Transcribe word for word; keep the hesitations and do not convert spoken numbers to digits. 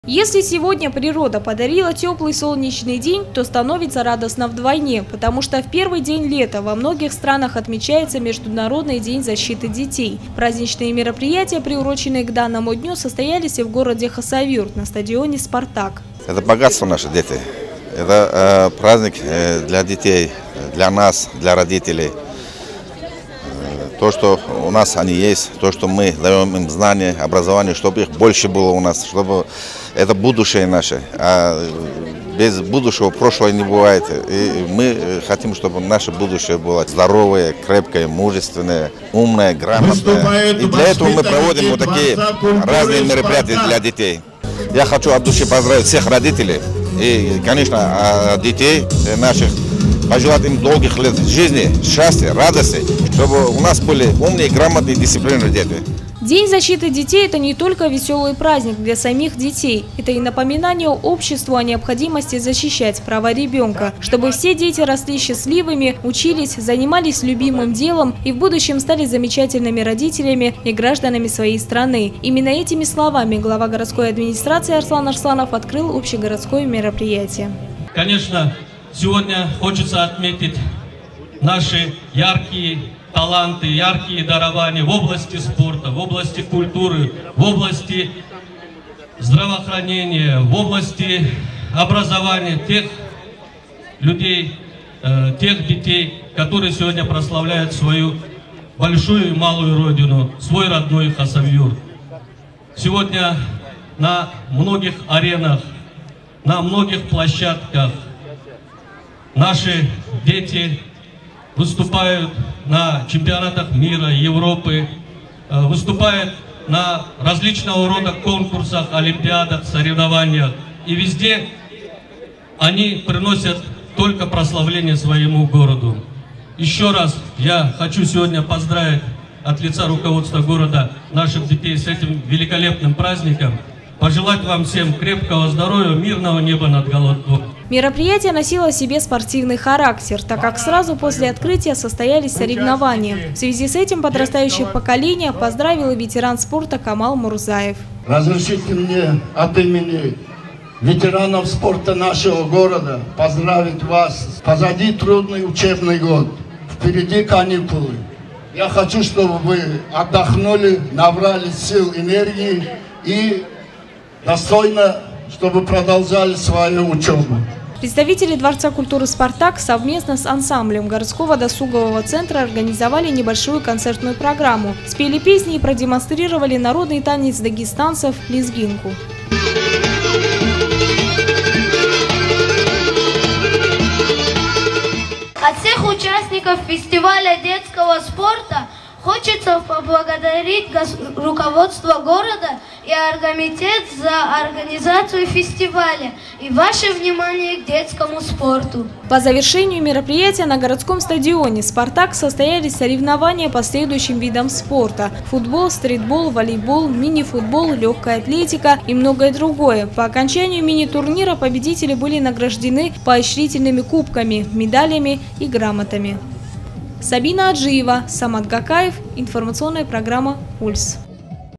Если сегодня природа подарила теплый солнечный день, то становится радостно вдвойне, потому что в первый день лета во многих странах отмечается Международный день защиты детей. Праздничные мероприятия, приуроченные к данному дню, состоялись и в городе Хасавюрт на стадионе «Спартак». Это богатство наши дети. Это э, праздник э, для детей, для нас, для родителей. Э, то, что у нас они есть, то, что мы даем им знания, образование, чтобы их больше было у нас, чтобы это будущее наше. А без будущего прошлого не бывает. И мы хотим, чтобы наше будущее было здоровое, крепкое, мужественное, умное, грамотное. И для этого мы проводим вот такие разные мероприятия для детей. Я хочу от души поздравить всех родителей и, конечно, детей наших, пожелать им долгих лет жизни, счастья, радости, чтобы у нас были умные, грамотные, дисциплинированные дети. День защиты детей – это не только веселый праздник для самих детей. Это и напоминание обществу о необходимости защищать права ребенка, чтобы все дети росли счастливыми, учились, занимались любимым делом и в будущем стали замечательными родителями и гражданами своей страны. Именно этими словами глава городской администрации Арслан Арсланов открыл общегородское мероприятие. Конечно, сегодня хочется отметить наши яркие таланты, яркие дарования в области спорта, в области культуры, в области здравоохранения, в области образования тех людей, э, тех детей, которые сегодня прославляют свою большую и малую родину, свой родной Хасавюрт. Сегодня на многих аренах, на многих площадках наши дети выступают на чемпионатах мира, Европы, выступают на различного рода конкурсах, олимпиадах, соревнованиях. И везде они приносят только прославление своему городу. Еще раз я хочу сегодня поздравить от лица руководства города наших детей с этим великолепным праздником. Пожелать вам всем крепкого здоровья, мирного неба над головой. Мероприятие носило в себе спортивный характер, так как сразу после открытия состоялись соревнования. В связи с этим подрастающее поколение поздравил и ветеран спорта Камал Мурзаев. Разрешите мне от имени ветеранов спорта нашего города поздравить вас. Позади трудный учебный год, впереди каникулы. Я хочу, чтобы вы отдохнули, набрали сил, энергии и достойно, чтобы продолжали свою учебу. Представители Дворца культуры «Спартак» совместно с ансамблем городского досугового центра организовали небольшую концертную программу. Спели песни и продемонстрировали народный танец дагестанцев «Лезгинку». От всех участников фестиваля детского спорта хочется поблагодарить руководство города и оргкомитет за организацию фестиваля и ваше внимание к детскому спорту. По завершению мероприятия на городском стадионе «Спартак» состоялись соревнования по следующим видам спорта – футбол, стритбол, волейбол, мини-футбол, легкая атлетика и многое другое. По окончанию мини-турнира победители были награждены поощрительными кубками, медалями и грамотами. Сабина Аджиева, Самат Гакаев, информационная программа «Пульс».